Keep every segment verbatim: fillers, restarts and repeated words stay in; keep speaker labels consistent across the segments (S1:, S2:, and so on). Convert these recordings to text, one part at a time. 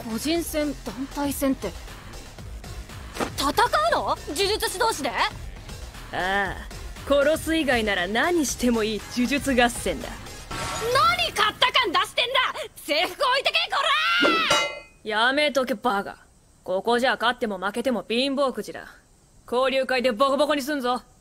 S1: 個人戦団体戦って戦うの？呪術師同士で？あ
S2: あ、殺す以外なら何してもいい呪術合戦だ。
S1: 何買った感出してんだ！制服置いてけこら！
S2: やめとけバカ。ここじゃ勝っても負けても貧乏くじだ。交流会でボコボコにすんぞ。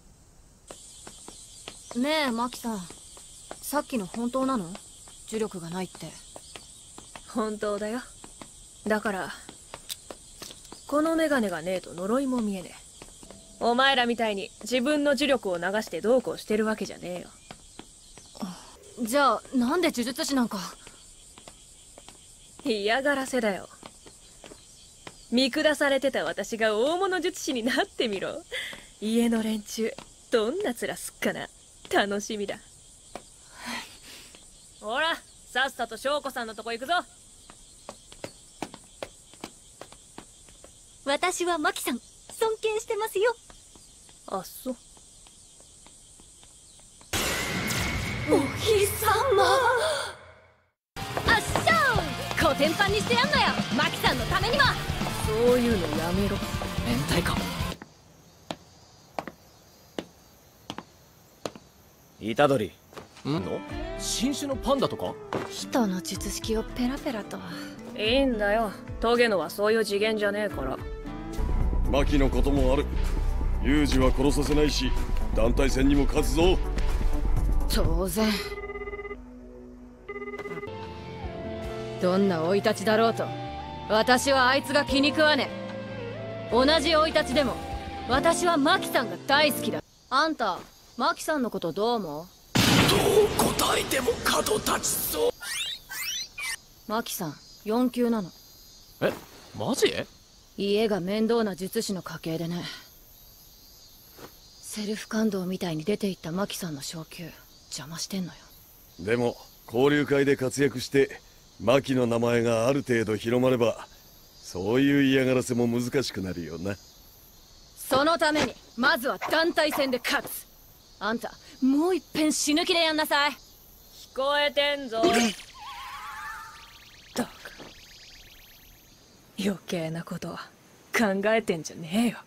S1: ねえマキさん、さっきの本当なの？呪力がないって。
S2: 本当だよ。だからこのメガネがねえと呪いも見えねえ。お前らみたいに自分の呪力を流してどうこうしてるわけじゃねえよ。
S1: じゃあなんで呪術師なんか。
S2: 嫌がらせだよ。見下されてた私が大物術師になってみろ。家の連中どんな面すっかな。楽しみだ。ほらさっさと翔子さんのとこ行くぞ。
S1: 私はマキさん尊敬してますよ。
S2: あっそ。
S1: お日様。あっしゃー、コテンパンにしてやんのよマキさんのためにも。
S2: そういうのやめろ。
S3: 変態か。
S4: 虎杖
S3: んの新種のパンダとか。
S1: 人の術式をペラペラと。
S2: いいんだよ、トゲのはそういう次元じゃねえから。
S5: マキのこともある。ユージは殺させないし団体戦にも勝つぞ。
S1: 当然。どんな生い立ちだろうと私はあいつが気に食わねえ。同じ生い立ちでも私はマキさんが大好きだ。あんたマキさんのことどう思う？
S3: どう答えても角立ちそう。
S1: マキさんよん級なの。
S3: え、マジ？
S1: 家が面倒な術師の家系でね。セルフ感動みたいに出ていったマキさんの昇級邪魔してんのよ。
S5: でも交流会で活躍してマキの名前がある程度広まればそういう嫌がらせも難しくなるよな。
S1: そのためにまずは団体戦で勝つ。あんたもういっぺん死ぬ気でやんなさい。
S2: 聞こえてんぞ。だか余計なことは考えてんじゃねえよ。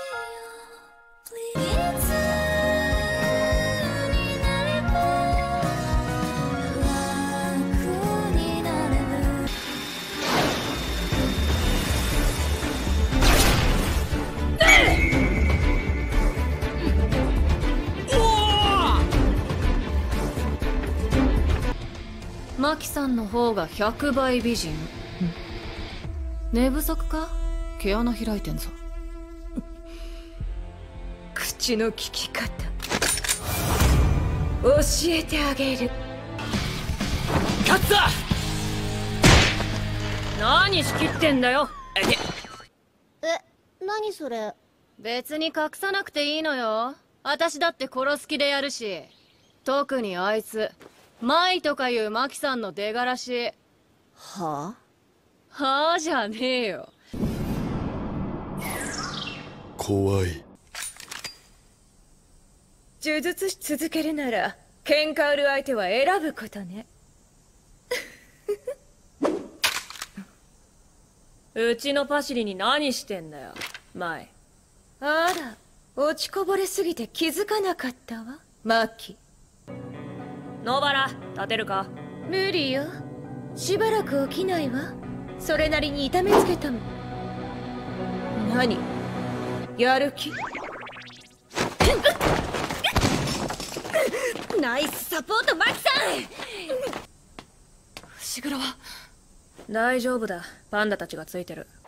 S1: マキさんの方がひゃくばい美人。寝不足か？毛穴開いてんぞ。
S2: 口の利き方教えてあげる。
S3: 勝つだ。
S2: 何仕切ってんだよ。
S1: え、何それ？別に隠さなくていいのよ。私だって殺す気でやるし。特にあいつマイとかいうマキさんの出がらし。はあ？はあじゃねえよ。
S5: 怖い。
S2: 呪術師続けるなら喧嘩売る相手は選ぶことね。うちのパシリに何してんだよマイ。あら落ちこぼれすぎて気づかなかったわマキ。野原立てるか？無理よ、しばらく起きないわ。それなりに痛めつけたもん。何やる気？ナイスサポートマキさん。
S1: 伏黒は
S2: 大丈夫だ、パンダたちがついてる。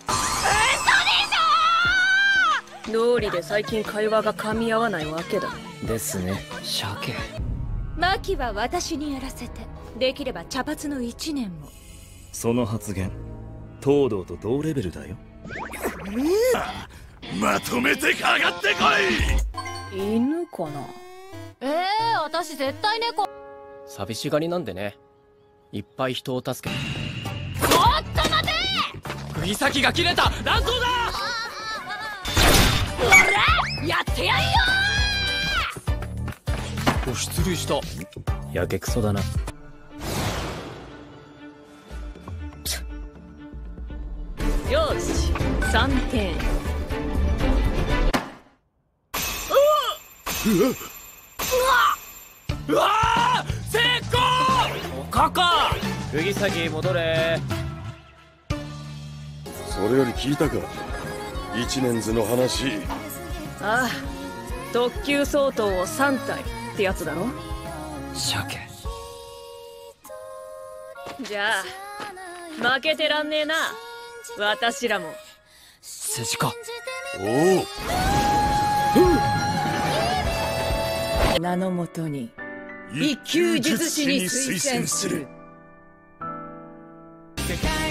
S2: 嘘でしょ！道理で最近会話が噛み合わないわけだ。
S3: ですね、鮭。
S2: マキは私にやらせて、できれば茶髪の一年も。
S4: その発言東堂と同レベルだよ。
S5: まとめてかかってこい。
S2: 犬かな？
S1: ええー、私絶対猫。
S3: 寂しがりなんでね、いっぱい人を助け。
S1: ちょっと待て！
S3: 釘先が切れた。乱闘だ！
S1: ほらやってやんよ
S3: ー！お、出塁した。
S4: やけくそだな。
S2: よしさんてん。
S3: うわー成功。おかか釘崎戻れ。
S5: それより聞いたか、一年図の話。
S2: ああ、特級相当をさん体ってやつだろ。
S3: 鮭。
S2: じゃあ負けてらんねえな、私らも。
S3: 筋か。
S5: おお、
S2: 名のもとに一級術師に推薦する。
S6: 世界